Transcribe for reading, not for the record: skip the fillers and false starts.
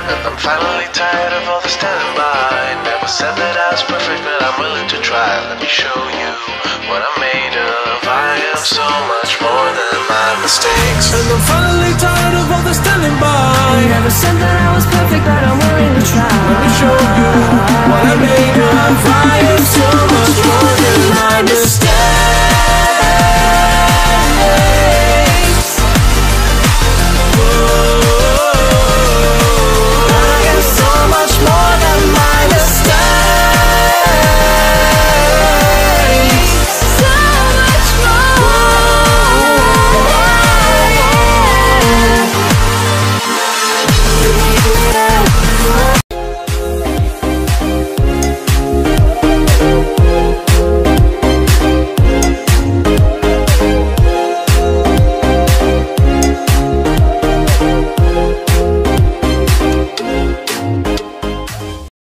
And I'm finally tired of all the standing by. Never said that I was perfect, but I'm willing to try. Let me show you what I'm made of. I am so much more than my mistakes. And I'm finally tired of all the standing by. Never said that